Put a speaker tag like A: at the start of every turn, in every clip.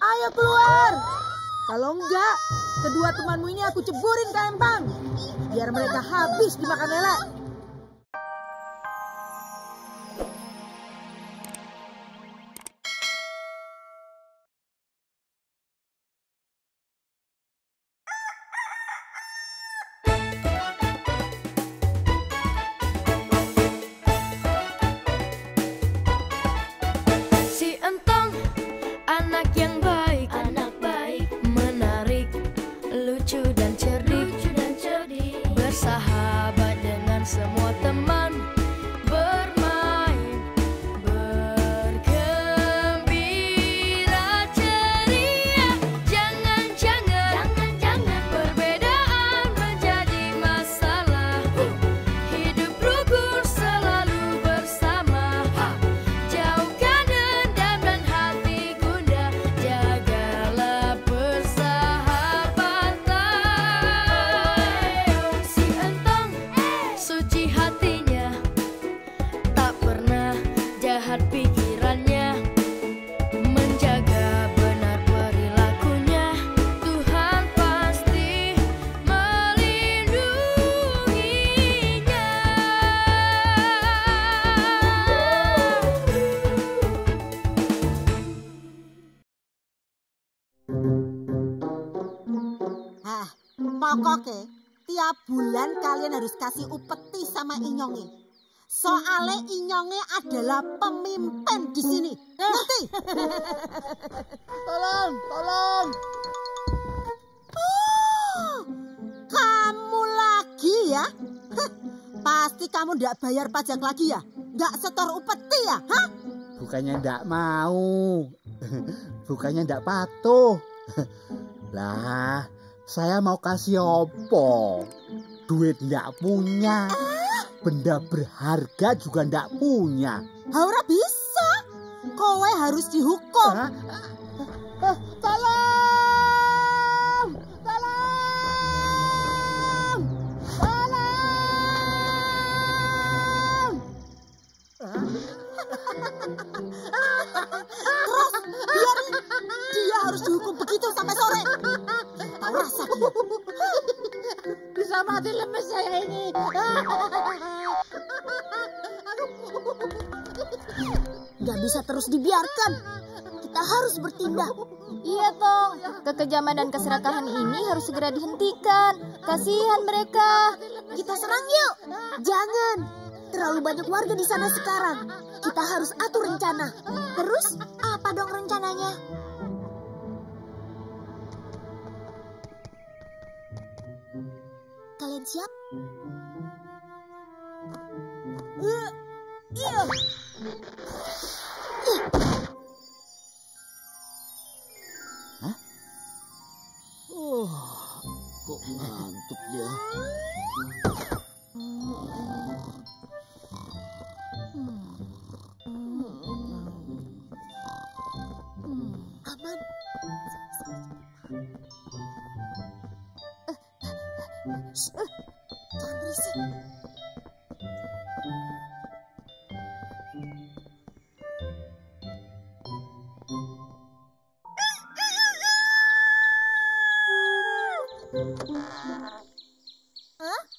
A: Ayo keluar. Kalau enggak, kedua temanmu ini aku ceburin ke empang. Biar mereka habis dimakan lele. Pokoknya tiap bulan kalian harus kasih upeti sama Inyonge. Soalnya Inyonge adalah pemimpin di sini. Ngerti?
B: Tolong.
A: Kamu lagi ya? Pasti kamu ndak bayar pajak lagi ya? Ndak setor upeti ya? Hah?
B: Bukannya ndak mau. Bukannya ndak patuh. Lah, saya mau kasih opo? Duit ndak punya. Benda berharga juga ndak punya.
A: Ora bisa. Kowe harus dihukum.
B: Tolong!
A: Terus biarin dia harus dihukum begitu sampai sore. Tahu rasa dia.
B: Bisa mati lemes saya ini.
A: Nggak bisa terus dibiarkan. Kita harus bertindak.
C: Iya, Tong. Kekejaman dan keserakahan ini harus segera dihentikan. Kasihan mereka.
A: Kita serang yuk. Jangan. Terlalu banyak warga di sana sekarang. Kita harus atur rencana. Terus apa dong rencananya? Kalian siap? Iya.
B: Hah? Kok ngantuk ya?
A: Aman. Jangan berisik. Hah?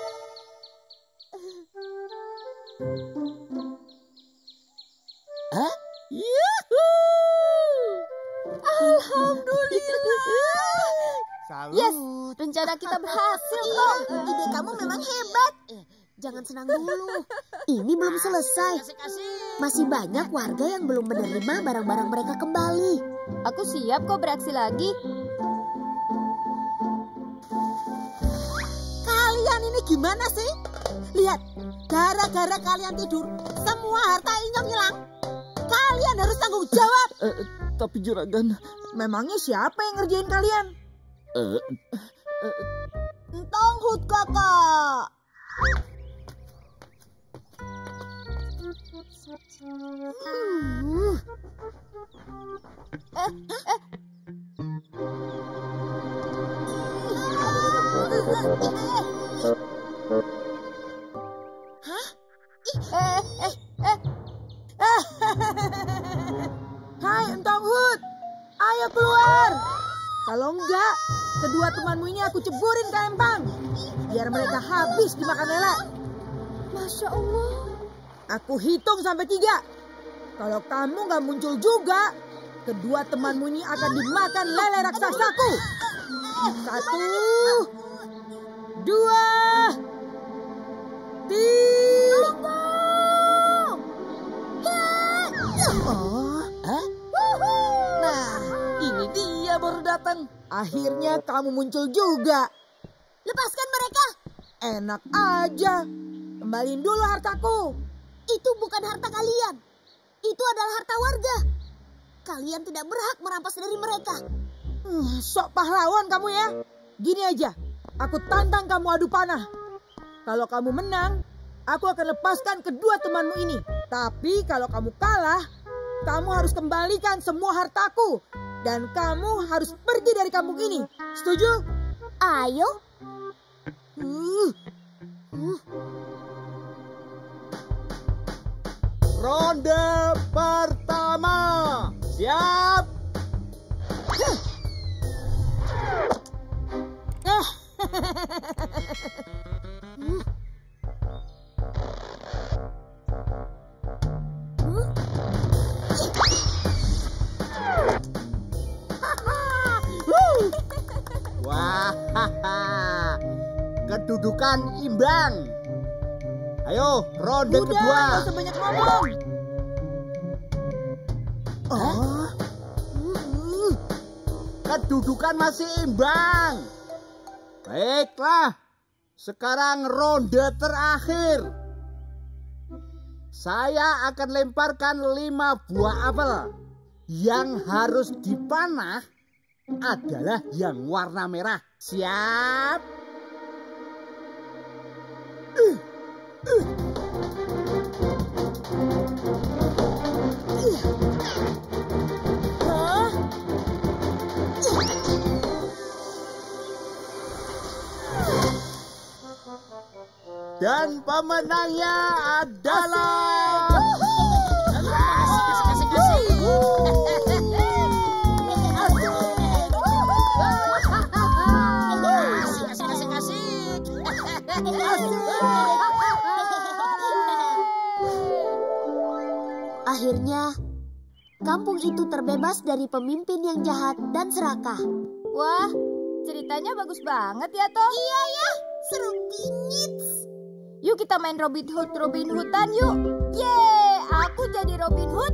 B: Hah? Yuhuu!
A: Alhamdulillah.
B: Salut.
C: Yes, rencana kita berhasil, Tong.
A: Ide kamu memang hebat. Jangan senang dulu. Ini belum selesai. Masih banyak warga yang belum menerima barang-barang mereka kembali.
C: Aku siap kok beraksi lagi.
A: Kalian ini gimana sih? Lihat, gara-gara kalian tidur, semua harta Inyong hilang. Kalian harus tanggung jawab.
B: Tapi juragan,
A: Memangnya siapa yang ngerjain kalian? Entong Hut kakak. Hah? Hai Entong Hut.
D: Ayo keluar. Kalau enggak, kedua temanmu ini aku ceburin ke empang. Biar mereka habis dimakan lele.
C: Masya Allah.
D: Aku hitung sampai 3. Kalau kamu nggak muncul juga, kedua temanmu ini akan dimakan lele raksasaku. 1, 2, 3.
B: Nah, ini dia baru datang.
D: Akhirnya kamu muncul juga.
A: Lepaskan mereka.
D: Enak aja. Kembaliin dulu hartaku.
A: Itu bukan harta kalian. Itu adalah harta warga. Kalian tidak berhak merampas dari mereka.
D: Sok pahlawan kamu ya. Gini aja, aku tantang kamu adu panah. Kalau kamu menang, aku akan lepaskan kedua temanmu ini. Tapi kalau kamu kalah, kamu harus kembalikan semua hartaku. Dan kamu harus pergi dari kampung ini. Setuju?
A: Ayo.
E: Ronde pertama. Siap. Wah, kedudukan imbang. Ayo, ronde
D: Udah,
E: kedua.
D: gak usah banyak ngomong.
E: Kedudukan masih imbang. Baiklah, sekarang ronde terakhir. Saya akan lemparkan 5 buah apel. Yang harus dipanah adalah yang warna merah. Siap? Dan pemenangnya adalah...
A: Akhirnya, kampung itu terbebas dari pemimpin yang jahat dan serakah.
C: Wah, ceritanya bagus banget ya, Toh.
A: Iya ya, seru bingit.
C: Yuk kita main Robin Hood, Robin Hoodan yuk. Yeay, aku jadi Robin Hood.